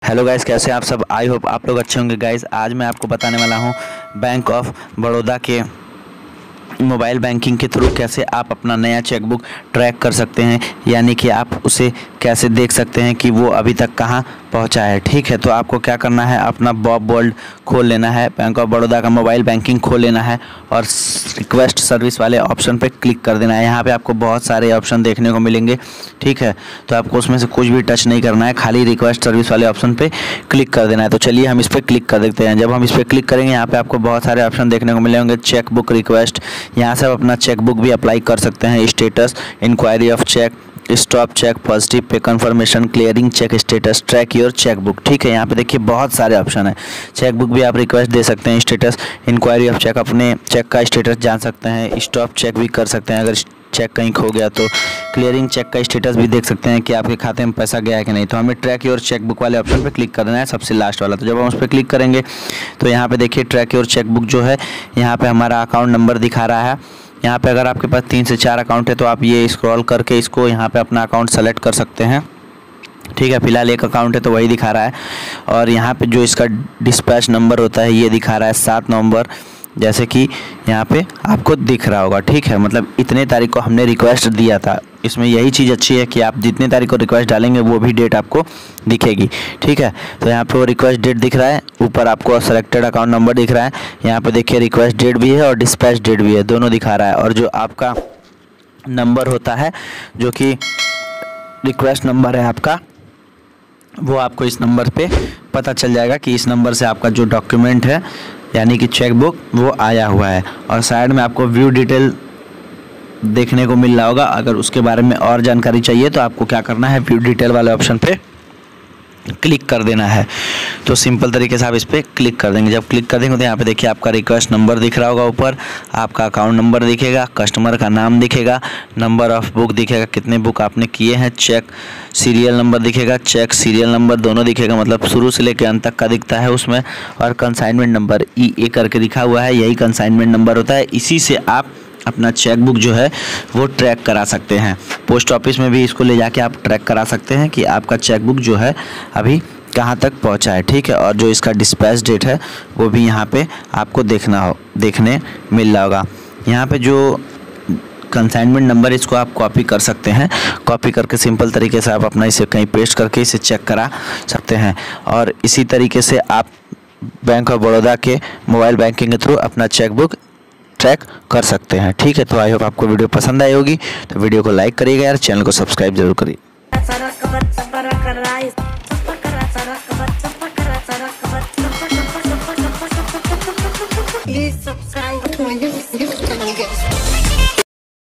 Hello guys, कैसे हैं आप सब। आई होप आप लोग अच्छे होंगे। गाइस आज मैं आपको बताने वाला हूं बैंक ऑफ बड़ौदा के मोबाइल बैंकिंग के थ्रू कैसे आप अपना नया चेकबुक ट्रैक कर सकते हैं, यानी कि आप उसे कैसे देख सकते हैं कि वो अभी तक कहाँ पहुँचा है। ठीक है, तो आपको क्या करना है, अपना बॉब वर्ल्ड खोल लेना है, बैंक ऑफ बड़ौदा का मोबाइल बैंकिंग खोल लेना है और रिक्वेस्ट सर्विस वाले ऑप्शन पे क्लिक कर देना है। यहाँ पे आपको बहुत सारे ऑप्शन देखने को मिलेंगे। ठीक है, तो आपको उसमें से कुछ भी टच नहीं करना है, खाली रिक्वेस्ट सर्विस वाले ऑप्शन पे क्लिक कर देना है। तो चलिए हम इस पर क्लिक कर देते हैं। जब हम इस पर क्लिक करेंगे, यहाँ पे आपको बहुत सारे ऑप्शन देखने को मिलेंगे। चेक बुक रिक्वेस्ट, यहाँ से आप अपना चेक बुक भी अप्लाई कर सकते हैं। Status, inquiry of cheque, stop cheque, positive pay confirmation, clearing cheque status, track your cheque book. ठीक है, यहाँ पे देखिए बहुत सारे ऑप्शन है। चेक बुक भी आप रिक्वेस्ट दे सकते हैं, स्टेटस, इंक्वायरी ऑफ चेक, अपने चेक का स्टेटस जान सकते हैं, स्टॉप चेक भी कर सकते हैं अगर चेक कहीं खो गया तो, क्लियरिंग चेक का स्टेटस भी देख सकते हैं कि आपके खाते में पैसा गया है कि नहीं। तो हमें ट्रैक योर चेक बुक वाले ऑप्शन पे क्लिक करना है, सबसे लास्ट वाला। तो जब हम उस पर क्लिक करेंगे तो यहाँ पे देखिए ट्रैक योर चेक बुक जो है, यहाँ पे हमारा अकाउंट नंबर दिखा रहा है। यहाँ पे अगर आपके पास 3 से 4 अकाउंट है तो आप ये स्क्रॉल करके इसको यहाँ पे अपना अकाउंट सेलेक्ट कर सकते हैं। ठीक है, फिलहाल एक अकाउंट है तो वही दिखा रहा है। और यहाँ पे जो इसका डिस्पैच नंबर होता है ये दिखा रहा है 7 नवंबर, जैसे कि यहाँ पे आपको दिख रहा होगा। ठीक है, मतलब इतने तारीख को हमने रिक्वेस्ट दिया था। इसमें यही चीज़ अच्छी है कि आप जितने तारीख को रिक्वेस्ट डालेंगे वो भी डेट आपको दिखेगी। ठीक है, तो यहाँ पे वो रिक्वेस्ट डेट दिख रहा है, ऊपर आपको सेलेक्टेड अकाउंट नंबर दिख रहा है। यहाँ पे देखिए रिक्वेस्ट डेट भी है और डिस्पैच डेट भी है, दोनों दिखा रहा है। और जो आपका नंबर होता है, जो कि रिक्वेस्ट नंबर है आपका, वो आपको इस नंबर पे पता चल जाएगा कि इस नंबर से आपका जो डॉक्यूमेंट है यानी कि चेक बुक वो आया हुआ है। और साइड में आपको व्यू डिटेल देखने को मिल रहा होगा। अगर उसके बारे में और जानकारी चाहिए तो आपको क्या करना है, व्यू डिटेल वाले ऑप्शन पे क्लिक कर देना है। तो सिंपल तरीके से आप इस पर क्लिक कर देंगे। जब क्लिक कर देंगे तो यहाँ पे देखिए आपका रिक्वेस्ट नंबर दिख रहा होगा, ऊपर आपका अकाउंट नंबर दिखेगा, कस्टमर का नाम दिखेगा, नंबर ऑफ बुक दिखेगा, कितने बुक आपने किए हैं, चेक सीरियल नंबर दिखेगा, चेक सीरियल नंबर दोनों दिखेगा, मतलब शुरू से लेकर अंत तक का दिखता है उसमें। और कंसाइनमेंट नंबर EA करके लिखा हुआ है, यही कंसाइनमेंट नंबर होता है। इसी से आप अपना चेक बुक जो है वो ट्रैक करा सकते हैं। पोस्ट ऑफिस में भी इसको ले जाके आप ट्रैक करा सकते हैं कि आपका चेक बुक जो है अभी कहाँ तक पहुँचा है। ठीक है, और जो इसका डिस्पैच डेट है वो भी यहाँ पे आपको देखने मिल रहा होगा। यहाँ पे जो कंसाइनमेंट नंबर, इसको आप कॉपी कर सकते हैं। कॉपी करके सिंपल तरीके से आप अपना इसे कहीं पेस्ट करके इसे चेक करा सकते हैं। और इसी तरीके से आप बैंक ऑफ बड़ौदा के मोबाइल बैंकिंग के थ्रू अपना चेक बुक ट्रैक कर सकते हैं। ठीक है, तो आई होप आपको वीडियो पसंद आई होगी। तो वीडियो को लाइक करिएगा यार, चैनल को सब्सक्राइब जरूर करिए। Please subscribe to my